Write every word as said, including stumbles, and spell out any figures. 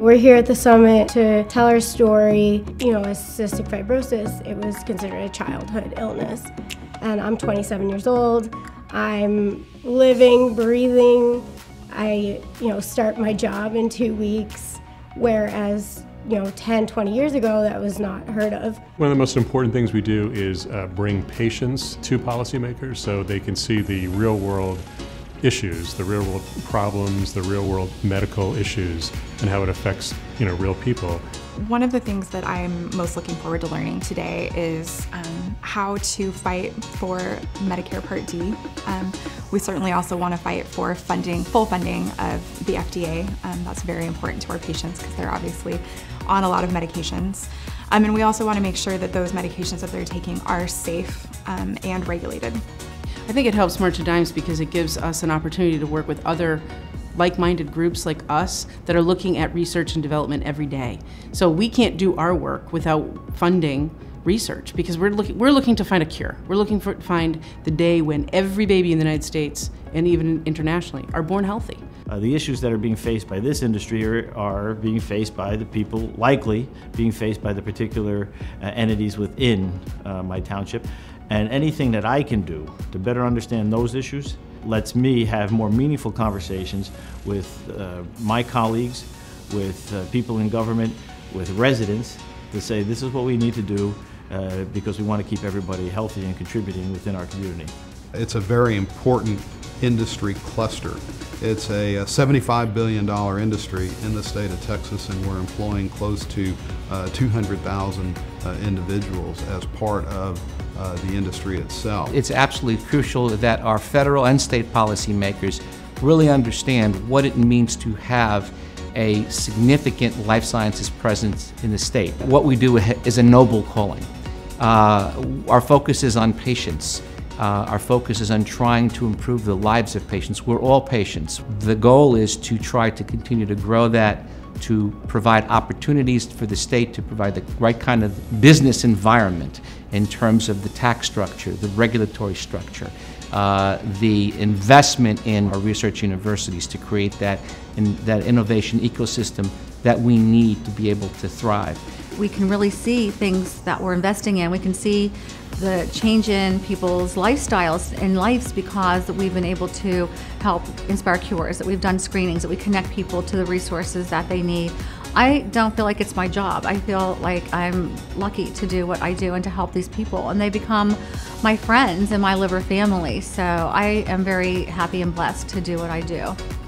We're here at the summit to tell our story. You know, as cystic fibrosis, it was considered a childhood illness. And I'm twenty-seven years old. I'm living, breathing. I, you know, start my job in two weeks, whereas, you know, ten, twenty years ago, that was not heard of. One of the most important things we do is uh, bring patients to policymakers so they can see the real world issues, the real world problems, the real world medical issues, and how it affects, you know, real people. One of the things that I'm most looking forward to learning today is um, how to fight for Medicare Part D. Um, we certainly also want to fight for funding, full funding of the F D A. Um, that's very important to our patients because they're obviously on a lot of medications. Um, and we also want to make sure that those medications that they're taking are safe um, and regulated. I think it helps March of Dimes because it gives us an opportunity to work with other like-minded groups like us that are looking at research and development every day. So we can't do our work without funding research because we're looking, we're looking to find a cure. We're looking for to find the day when every baby in the United States and even internationally are born healthy. Uh, the issues that are being faced by this industry are, are being faced by the people, likely being faced by the particular uh, entities within uh, my township. And anything that I can do to better understand those issues lets me have more meaningful conversations with uh, my colleagues, with uh, people in government, with residents, to say this is what we need to do uh, because we want to keep everybody healthy and contributing within our community. It's a very important industry cluster. It's a seventy-five billion dollar industry in the state of Texas, and we're employing close to uh, two hundred thousand uh, individuals as part of uh, the industry itself. It's absolutely crucial that our federal and state policymakers really understand what it means to have a significant life sciences presence in the state. What we do is a noble calling. Uh, our focus is on patients. Uh, our focus is on trying to improve the lives of patients. We're all patients. The goal is to try to continue to grow that, to provide opportunities for the state to provide the right kind of business environment in terms of the tax structure, the regulatory structure, uh, the investment in our research universities to create that, in, that innovation ecosystem that we need to be able to thrive. We can really see things that we're investing in. We can see the change in people's lifestyles and lives because we've been able to help inspire cures, that we've done screenings, that we connect people to the resources that they need. I don't feel like it's my job. I feel like I'm lucky to do what I do and to help these people, and they become my friends and my liver family. So I am very happy and blessed to do what I do.